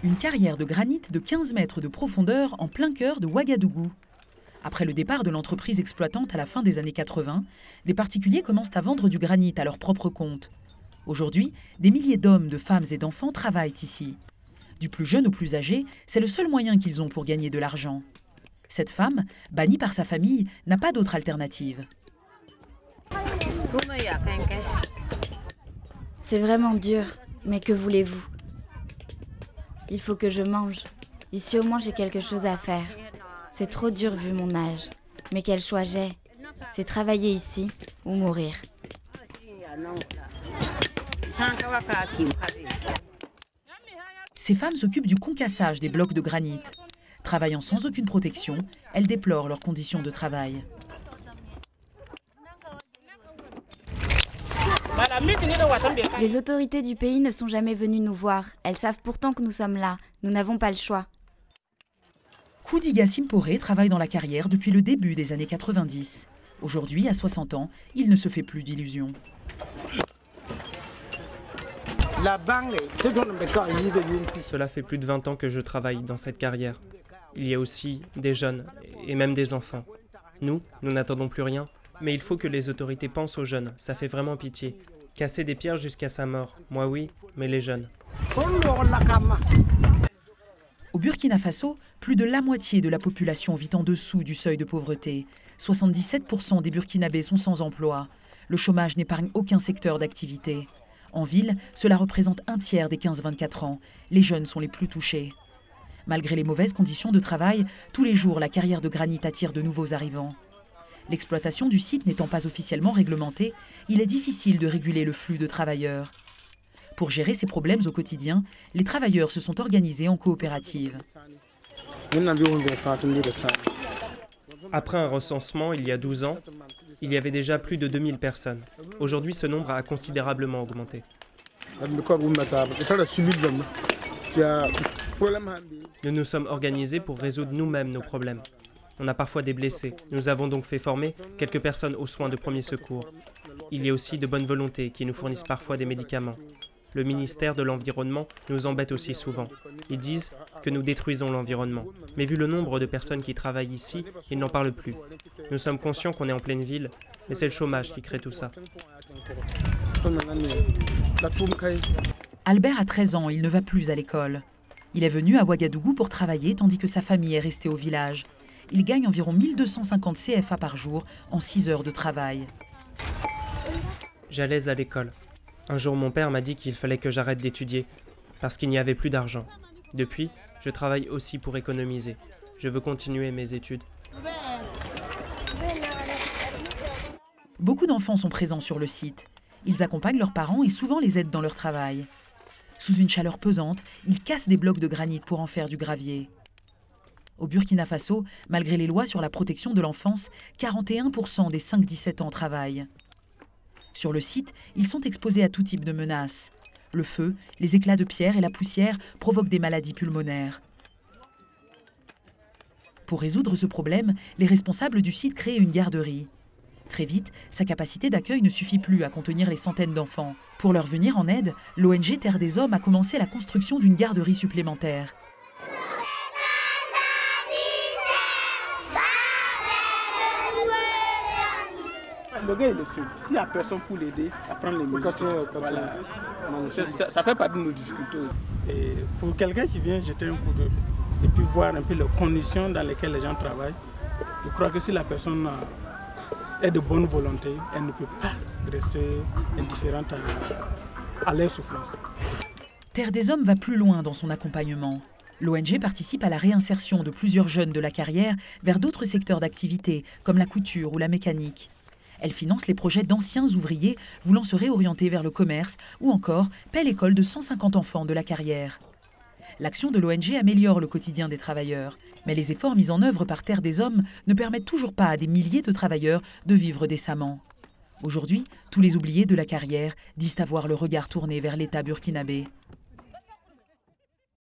Une carrière de granit de 15 mètres de profondeur en plein cœur de Ouagadougou. Après le départ de l'entreprise exploitante à la fin des années 80, des particuliers commencent à vendre du granit à leur propre compte. Aujourd'hui, des milliers d'hommes, de femmes et d'enfants travaillent ici. Du plus jeune au plus âgé, c'est le seul moyen qu'ils ont pour gagner de l'argent. Cette femme, bannie par sa famille, n'a pas d'autre alternative. C'est vraiment dur, mais que voulez-vous? Il faut que je mange. Ici au moins j'ai quelque chose à faire. C'est trop dur vu mon âge. Mais quel choix j'ai? C'est travailler ici ou mourir. Ces femmes s'occupent du concassage des blocs de granit. Travaillant sans aucune protection, elles déplorent leurs conditions de travail. Les autorités du pays ne sont jamais venues nous voir. Elles savent pourtant que nous sommes là. Nous n'avons pas le choix. Koudiga Simpore travaille dans la carrière depuis le début des années 90. Aujourd'hui, à 60 ans, il ne se fait plus d'illusions. Cela fait plus de 20 ans que je travaille dans cette carrière. Il y a aussi des jeunes et même des enfants. Nous n'attendons plus rien. Mais il faut que les autorités pensent aux jeunes, ça fait vraiment pitié. Casser des pierres jusqu'à sa mort, moi oui, mais les jeunes. Au Burkina Faso, plus de la moitié de la population vit en dessous du seuil de pauvreté. 77% des Burkinabés sont sans emploi. Le chômage n'épargne aucun secteur d'activité. En ville, cela représente un tiers des 15-24 ans. Les jeunes sont les plus touchés. Malgré les mauvaises conditions de travail, tous les jours, la carrière de granit attire de nouveaux arrivants. L'exploitation du site n'étant pas officiellement réglementée, il est difficile de réguler le flux de travailleurs. Pour gérer ces problèmes au quotidien, les travailleurs se sont organisés en coopérative. Après un recensement, il y a 12 ans, il y avait déjà plus de 2000 personnes. Aujourd'hui, ce nombre a considérablement augmenté. Nous nous sommes organisés pour résoudre nous-mêmes nos problèmes. On a parfois des blessés. Nous avons donc fait former quelques personnes aux soins de premier secours. Il y a aussi de bonnes volontés qui nous fournissent parfois des médicaments. Le ministère de l'Environnement nous embête aussi souvent. Ils disent que nous détruisons l'environnement. Mais vu le nombre de personnes qui travaillent ici, ils n'en parlent plus. Nous sommes conscients qu'on est en pleine ville, mais c'est le chômage qui crée tout ça. Albert a 13 ans, il ne va plus à l'école. Il est venu à Ouagadougou pour travailler tandis que sa famille est restée au village. Il gagne environ 1250 CFA par jour en 6 heures de travail. J'allais à l'école. Un jour, mon père m'a dit qu'il fallait que j'arrête d'étudier, parce qu'il n'y avait plus d'argent. Depuis, je travaille aussi pour économiser. Je veux continuer mes études. Beaucoup d'enfants sont présents sur le site. Ils accompagnent leurs parents et souvent les aident dans leur travail. Sous une chaleur pesante, ils cassent des blocs de granit pour en faire du gravier. Au Burkina Faso, malgré les lois sur la protection de l'enfance, 41% des 5-17 ans travaillent. Sur le site, ils sont exposés à tout type de menaces. Le feu, les éclats de pierre et la poussière provoquent des maladies pulmonaires. Pour résoudre ce problème, les responsables du site créent une garderie. Très vite, sa capacité d'accueil ne suffit plus à contenir les centaines d'enfants. Pour leur venir en aide, l'ONG Terre des Hommes a commencé la construction d'une garderie supplémentaire. Le gars, il est seul. S'il n'y a personne pour l'aider à prendre les mesures, voilà. Ça fait partie de nos difficultés. Et pour quelqu'un qui vient jeter un coup d'œil et puis voir un peu les conditions dans lesquelles les gens travaillent, je crois que si la personne est de bonne volonté, elle ne peut pas rester indifférente à leur souffrance. Terre des Hommes va plus loin dans son accompagnement. L'ONG participe à la réinsertion de plusieurs jeunes de la carrière vers d'autres secteurs d'activité, comme la couture ou la mécanique. Elle finance les projets d'anciens ouvriers voulant se réorienter vers le commerce ou encore paie l'école de 150 enfants de la carrière. L'action de l'ONG améliore le quotidien des travailleurs, mais les efforts mis en œuvre par Terre des Hommes ne permettent toujours pas à des milliers de travailleurs de vivre décemment. Aujourd'hui, tous les oubliés de la carrière disent avoir le regard tourné vers l'État burkinabé.